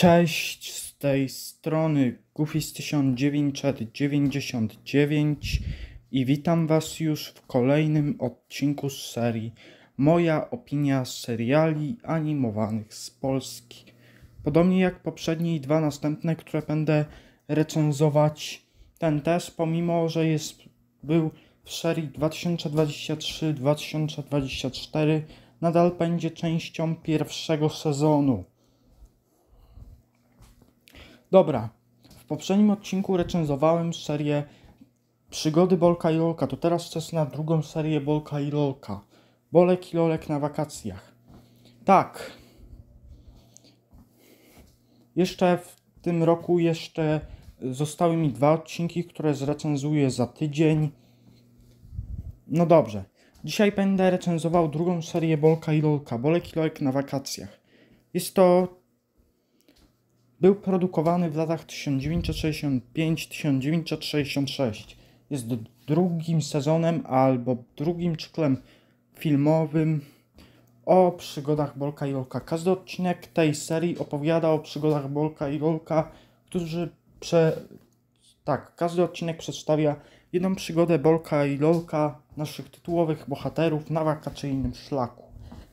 Cześć, z tej strony Goofy 1999 i witam Was już w kolejnym odcinku z serii Moja opinia seriali animowanych z Polski. Podobnie jak poprzednie i dwa następne, które będę recenzować, ten też, pomimo że był w serii 2023-2024, nadal będzie częścią pierwszego sezonu. Dobra, w poprzednim odcinku recenzowałem serię Przygody Bolka i Lolka, to teraz czas na drugą serię Bolka i Lolka. Bolek i Lolek na wakacjach. Tak. Jeszcze w tym roku zostały mi dwa odcinki, które zrecenzuję za tydzień. No dobrze. Dzisiaj będę recenzował drugą serię Bolka i Lolka. Bolek i Lolek na wakacjach. Był produkowany w latach 1965-1966. Jest drugim sezonem albo drugim cyklem filmowym o przygodach Bolka i Lolka. Każdy odcinek tej serii opowiada o przygodach Bolka i Lolka, każdy odcinek przedstawia jedną przygodę Bolka i Lolka, naszych tytułowych bohaterów, na wakacyjnym szlaku.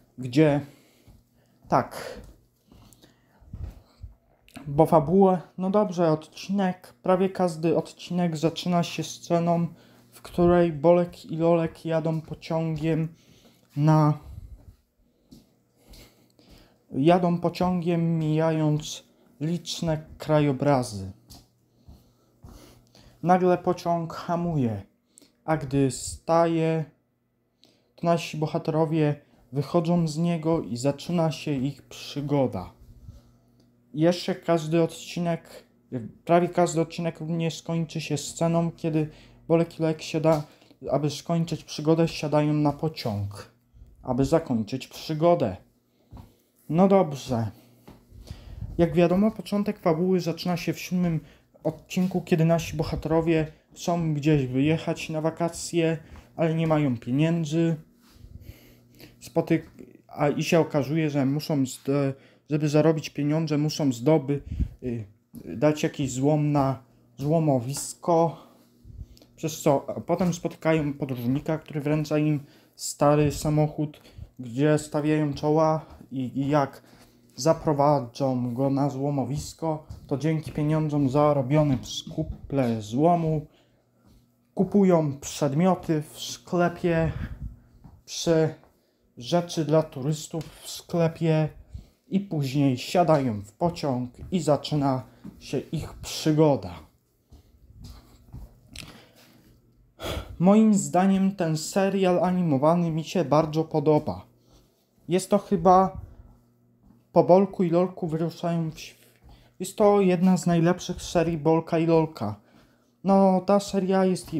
Bo fabułę, no dobrze, prawie każdy odcinek zaczyna się sceną, w której Bolek i Lolek jadą pociągiem, mijając liczne krajobrazy. Nagle pociąg hamuje, a gdy staje, to nasi bohaterowie wychodzą z niego i zaczyna się ich przygoda. Prawie każdy odcinek również skończy się sceną, kiedy Bolek i Lolek aby skończyć przygodę, siadają na pociąg, aby zakończyć przygodę. No dobrze. Jak wiadomo, początek fabuły zaczyna się w 7. odcinku, kiedy nasi bohaterowie chcą gdzieś wyjechać na wakacje, ale nie mają pieniędzy. I się okazuje, że żeby zarobić pieniądze, muszą dać jakiś złom na złomowisko, przez co potem spotykają podróżnika, który wręcza im stary samochód, gdzie stawiają czoła i jak zaprowadzą go na złomowisko, to dzięki pieniądzom zarobionym z kuple złomu kupują przedmioty w sklepie, rzeczy dla turystów w sklepie i później siadają w pociąg i zaczyna się ich przygoda. Moim zdaniem ten serial animowany mi się bardzo podoba. Jest to chyba po Bolku i Lolku wyruszają Jest to jedna z najlepszych serii Bolka i Lolka. No, ta seria jest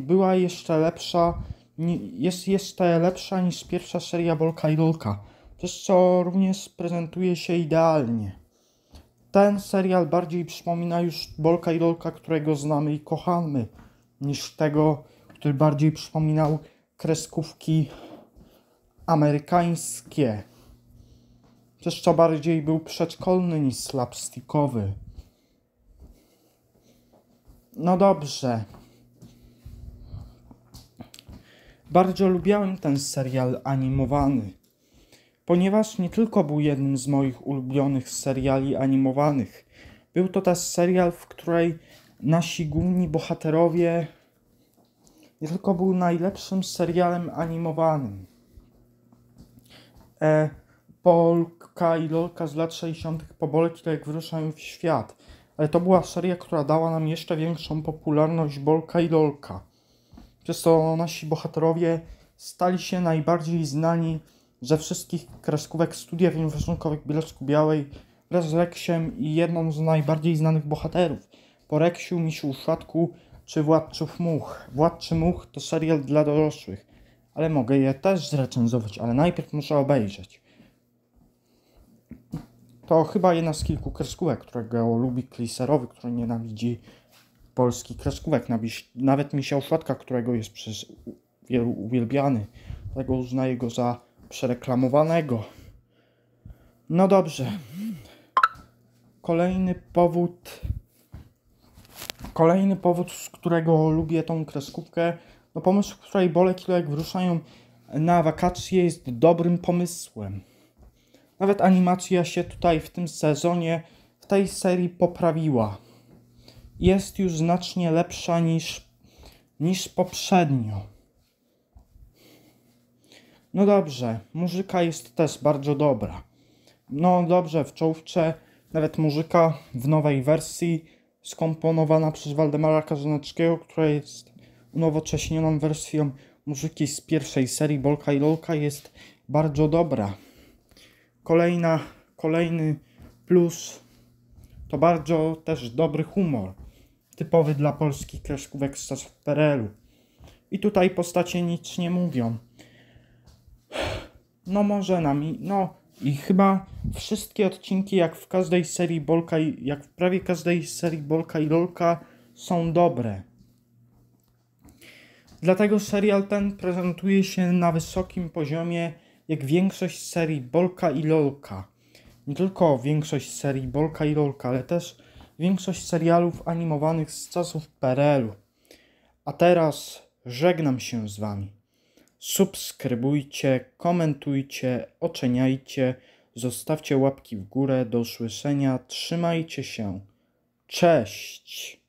jeszcze lepsza niż pierwsza seria Bolka i Lolka, przez co również prezentuje się idealnie. Ten serial bardziej przypomina już Bolka i Lolka, którego znamy i kochamy, niż tego, który bardziej przypominał kreskówki amerykańskie. Przez co bardziej był przedszkolny niż slapstickowy. No dobrze. Bardzo lubiałem ten serial animowany, ponieważ nie tylko był jednym z moich ulubionych seriali animowanych. Był to też serial, w której nasi główni bohaterowie nie tylko był najlepszym serialem animowanym. Bolka i Lolka z lat 60. po Bolek i Lolek wyruszają w świat. Ale to była seria, która dała nam jeszcze większą popularność Bolka i Lolka. Przez to nasi bohaterowie stali się najbardziej znani ze wszystkich kreskówek Studia Filmów Rysunkowych Bielsku-Białej wraz z Reksiem i jedną z najbardziej znanych bohaterów. Po Reksiu, Misiu Uszatku czy Władców Much. Władcy Much to serial dla dorosłych, ale mogę je też zrecenzować, ale najpierw muszę obejrzeć. To chyba jedna z kilku kreskówek, którego lubi Kliserowy, który nienawidzi polskich kreskówek. Nawet Misia Uszlatka, którego jest przez wielu uwielbiany. Dlatego uznaje go za przereklamowanego. No dobrze. kolejny powód, z którego lubię tą kreskówkę, no pomysł, w której Bolek i Lolek wyruszają na wakacje, jest dobrym pomysłem. Nawet animacja się tutaj w tym sezonie, w tej serii poprawiła. Jest już znacznie lepsza niż poprzednio. No dobrze, muzyka jest też bardzo dobra. No dobrze, w czołówce nawet muzyka w nowej wersji skomponowana przez Waldemara Kazaneckiego, która jest unowocześnioną wersją muzyki z pierwszej serii Bolka i Lolka, jest bardzo dobra. Kolejny plus to bardzo też dobry humor, typowy dla polskich kreskówek z czasów PRL-u. I tutaj postacie nic nie mówią. No może i chyba wszystkie odcinki, jak w prawie każdej serii Bolka i Lolka, są dobre. Dlatego serial ten prezentuje się na wysokim poziomie, jak większość serii Bolka i Lolka. Nie tylko większość serii Bolka i Lolka, ale też większość serialów animowanych z czasów PRL-u. A teraz żegnam się z wami. Subskrybujcie, komentujcie, oceniajcie, zostawcie łapki w górę. Do usłyszenia, trzymajcie się. Cześć!